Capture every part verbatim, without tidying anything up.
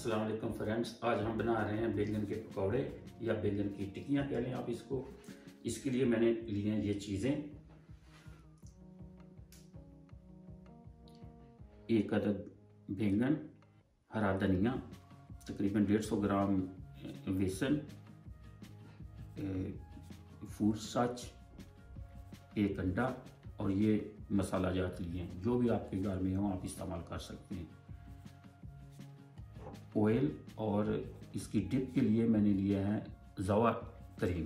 अस्सलाम वालेकुम फ्रेंड्स, आज हम बना रहे हैं बैंगन के पकौड़े या बैंगन की टिक्कियाँ कह लें आप इसको। इसके लिए मैंने लिए हैं ये चीज़ें। एक अदद बैंगन, हरा धनिया, तकरीबन डेढ़ सौ ग्राम बेसन, फूड सच, एक अंडा और ये मसाला जात लिए हैं। जो भी आपके घर में हो आप इस्तेमाल कर सकते हैं। ऑयल और इसकी डिप के लिए मैंने लिया है ज़वा क्रीम।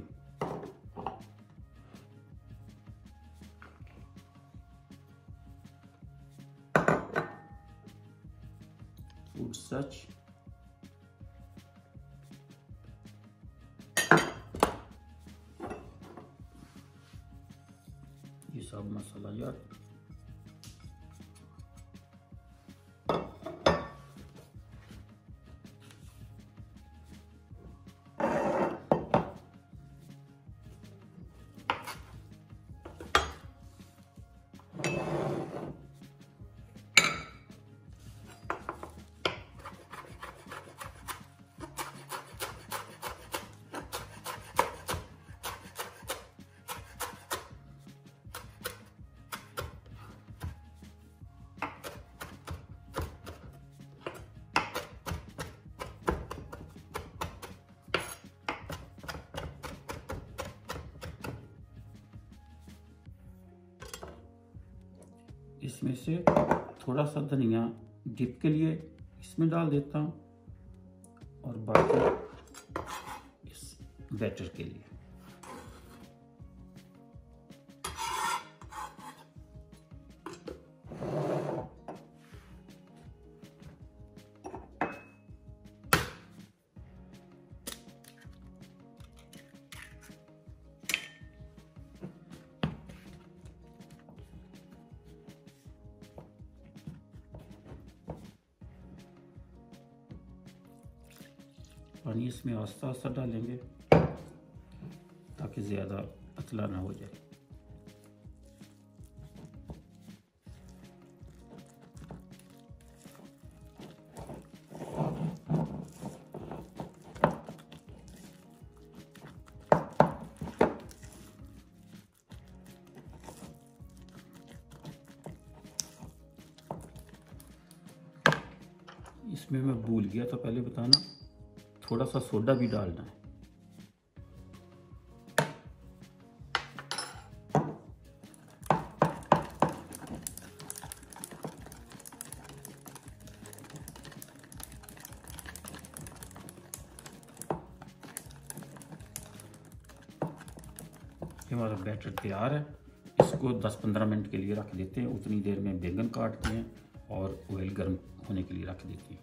फूड सच, ये सब मसाला जात, इसमें से थोड़ा सा धनिया डिप के लिए इसमें डाल देता हूँ और बाकी इस बैटर के लिए। पानी इसमें आस्ता आस्ता डालेंगे ताकि ज़्यादा पतला ना हो जाए। इसमें मैं भूल गया था पहले बताना, थोड़ा सा सोडा भी डालना है। हमारा बैटर तैयार है। इसको दस पंद्रह मिनट के लिए रख देते हैं। उतनी देर में बैंगन काटते हैं और ऑयल गर्म होने के लिए रख देते हैं।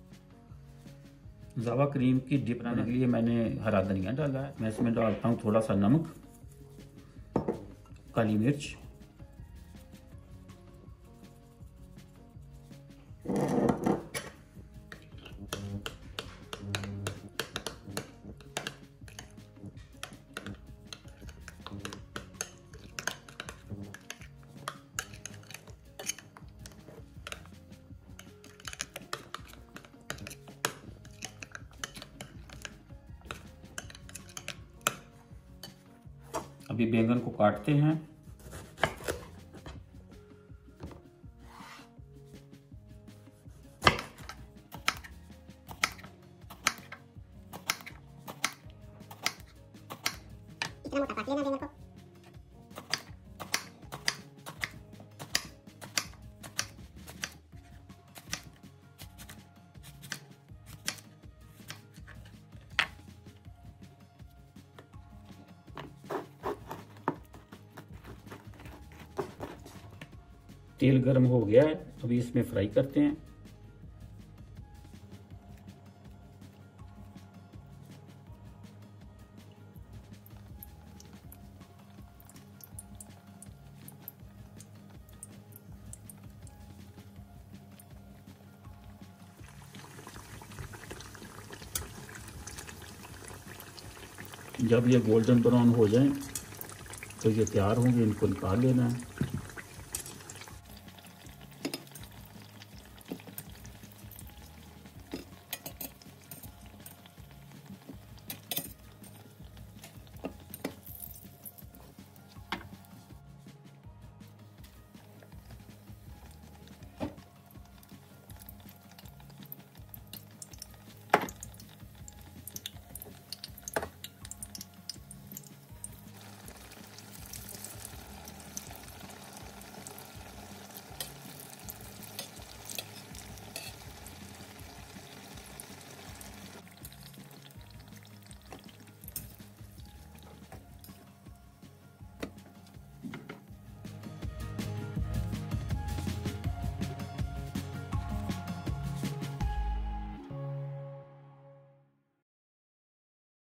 ज़वा क्रीम की डिप बनाने के लिए मैंने हरा धनिया डाला है। मैं इसमें डालता हूँ थोड़ा सा नमक, काली मिर्च, अभी बैंगन को काटते हैं। इतना मोटा काट लेना बैंगन को। तेल गर्म हो गया है, अभी इसमें फ्राई करते हैं। जब ये गोल्डन ब्राउन हो जाए तो ये तैयार होंगे, इनको निकाल लेना है।